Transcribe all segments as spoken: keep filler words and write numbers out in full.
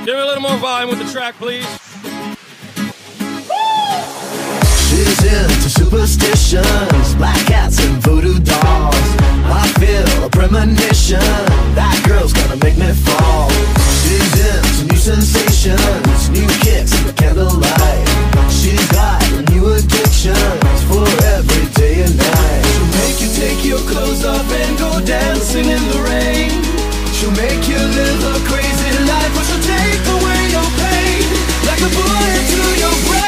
Give me a little more volume with the track, please. She's into superstitions, black cats and voodoo dolls. I feel a premonition, that girl's gonna make me fall. She's into new sensations, new kicks in the candlelight. She's got new addictions for every day and night. She'll make you take your clothes off and go dancing in the rain. She'll make you live a crazy life, but she'll take away your pain like a bullet to your brain.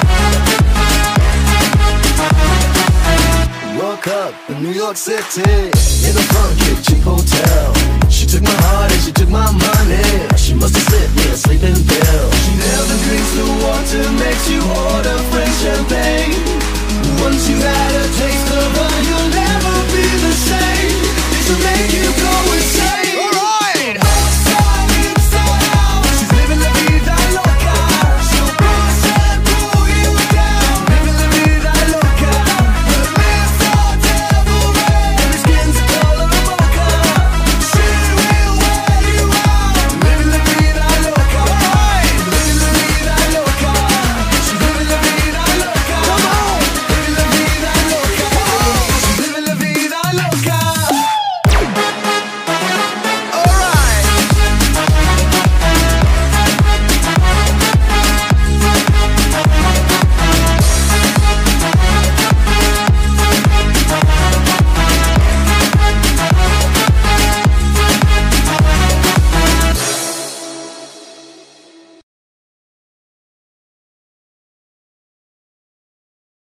New York City,